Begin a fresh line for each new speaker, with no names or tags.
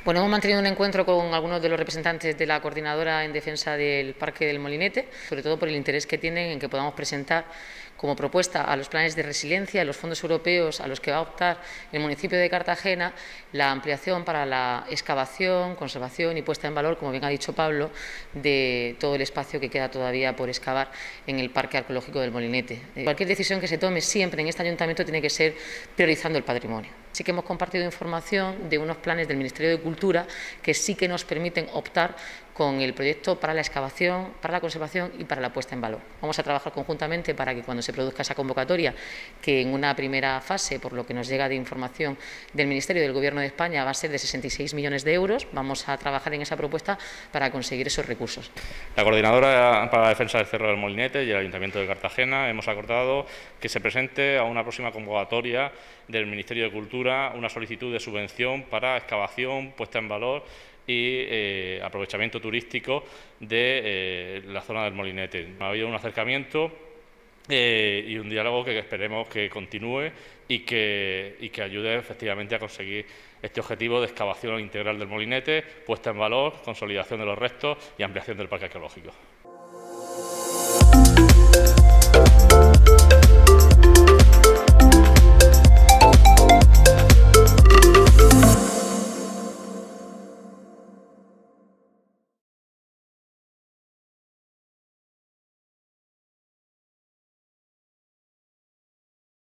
Bueno, hemos mantenido un encuentro con algunos de los representantes de la coordinadora en defensa del Parque del Molinete, sobre todo por el interés que tienen en que podamos presentar como propuesta a los planes de resiliencia, a los fondos europeos a los que va a optar el municipio de Cartagena, la ampliación para la excavación, conservación y puesta en valor, como bien ha dicho Pablo, de todo el espacio que queda todavía por excavar en el Parque Arqueológico del Molinete. Cualquier decisión que se tome siempre en este ayuntamiento tiene que ser priorizando el patrimonio. Sí que hemos compartido información de unos planes del Ministerio de Cultura que sí que nos permiten optar con el proyecto para la excavación, para la conservación y para la puesta en valor. Vamos a trabajar conjuntamente para que cuando se produzca esa convocatoria, que en una primera fase, por lo que nos llega de información del Ministerio y del Gobierno de España, va a ser de 66 millones de euros, vamos a trabajar en esa propuesta para conseguir esos recursos.
La Coordinadora para la Defensa del Cerro del Molinete y el Ayuntamiento de Cartagena hemos acordado que se presente a una próxima convocatoria del Ministerio de Cultura una solicitud de subvención para excavación, puesta en valor y aprovechamiento turístico de la zona del Molinete. Ha habido un acercamiento y un diálogo que esperemos que continúe y que ayude efectivamente a conseguir este objetivo de excavación integral del Molinete, puesta en valor, consolidación de los restos y ampliación del parque arqueológico.